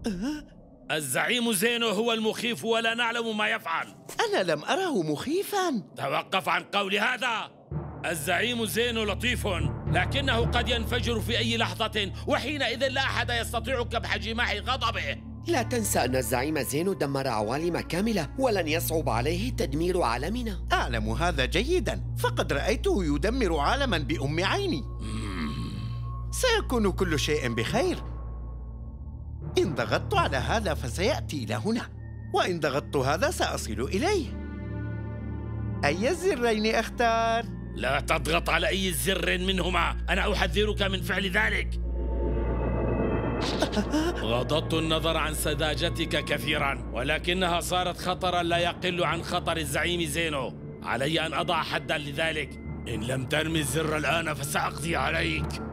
الزعيم زينو هو المخيف ولا نعلم ما يفعل. أنا لم أره مخيفاً. توقف عن قول هذا. الزعيم زينو لطيف، لكنه قد ينفجر في أي لحظة، وحينئذ لا أحد يستطيع كبح جماح غضبه. لا تنسى أن الزعيم زينو دمر عوالم كاملة، ولن يصعب عليه تدمير عالمنا. أعلم هذا جيداً، فقد رأيته يدمر عالماً بأم عيني. سيكون كل شيء بخير. إن ضغطت على هذا فسيأتي إلى هنا، وإن ضغطت هذا سأصل إليه. أي الزرين أختار؟ لا تضغط على أي زر منهما، أنا أحذرك من فعل ذلك. غضضت النظر عن سذاجتك كثيرا، ولكنها صارت خطرا لا يقل عن خطر الزعيم زينو. علي أن أضع حدا لذلك. إن لم ترمي الزر الآن فسأقضي عليك.